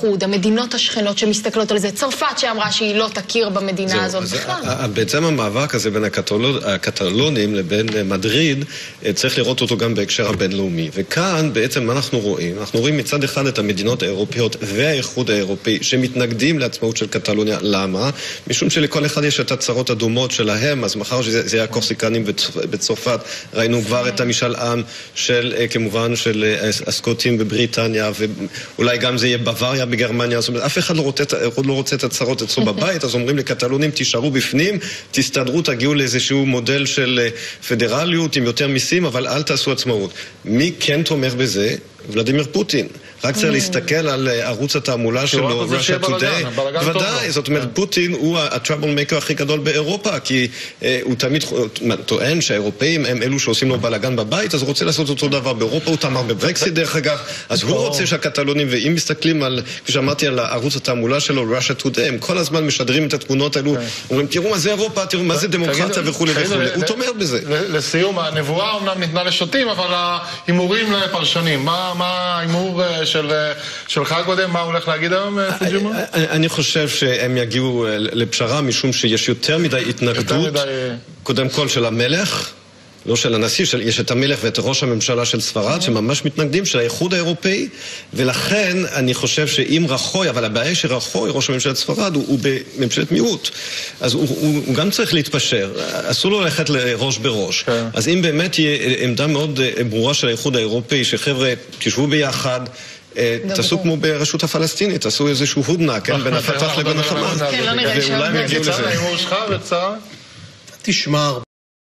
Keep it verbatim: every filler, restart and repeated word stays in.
האיחוד, המדינות השכנות שמסתכלות על זה, צרפת שאמרה שהיא לא תכיר במדינה הזאת בכלל. בעצם המאבק הזה בין הקטלונים לבין מדריד, צריך לראות אותו גם בהקשר הבינלאומי. וכאן בעצם מה אנחנו רואים? אנחנו רואים מצד אחד את המדינות האירופיות והאיחוד האירופי שמתנגדים לעצמאות של קטלוניה. למה? משום שלכל אחד יש את הצרות הדומות שלהם, אז מחר שזה יהיה הקורסיקנים בצרפת, ראינו כבר את המשאל עם של, כמובן, של הסקוטים בבריטניה, ואולי גם זה יהיה בוואריה בגרמניה. זאת אומרת, אף אחד לא רוצה, לא רוצה את הצרות אצלו בבית, אז אומרים לקטלונים, תישארו בפנים, תסתדרו, תגיעו לאיזשהו מודל של פדרליות עם יותר מיסים, אבל אל תעשו עצמאות. מי כן תומך בזה? ולדימיר פוטין. רק צריך להסתכל על ערוץ התעמולה שלו, Russia Today. בוודאי, זאת אומרת, פוטין הוא הטראבל מייקר הכי גדול באירופה, כי הוא תמיד טוען שהאירופאים הם אלו שעושים לו בלגן בבית, אז הוא רוצה לעשות אותו דבר באירופה, הוא תמר בברקסיט דרך אגב, אז הוא רוצה שהקטלונים, ואם מסתכלים על, כפי שאמרתי, על ערוץ התעמולה שלו, Russia Today, הם כל הזמן משדרים את התמונות האלו, אומרים, תראו מה זה אירופה, תראו מה זה דמוקרטיה וכו' וכו', הוא תומך בזה. לסיום, הנבואה אומנם ניתנה לשוטים, אבל ההימורים לפרשנים. מה ההימור שלך קודם, מה הולך להגיד היום, תג'ימו? אני חושב שהם יגיעו לפשרה, משום שיש יותר מדי התנגדות, קודם כל של המלך, לא של הנשיא, יש את המלך ואת ראש הממשלה של ספרד, שממש מתנגדים, של האיחוד האירופאי, ולכן אני חושב שאם רחוי, אבל הבעיה שרחוי, ראש הממשלת ספרד, הוא בממשלת מיעוט, אז הוא גם צריך להתפשר, אסור לו ללכת לראש בראש. אז אם באמת תהיה עמדה מאוד ברורה של האיחוד האירופאי, שחבר'ה תשבו ביחד, תעשו כמו ברשות הפלסטינית, תעשו איזשהו הודנה, כן, בין הפתח לבין החמאס, ואולי הם יגיעו לזה. תשמע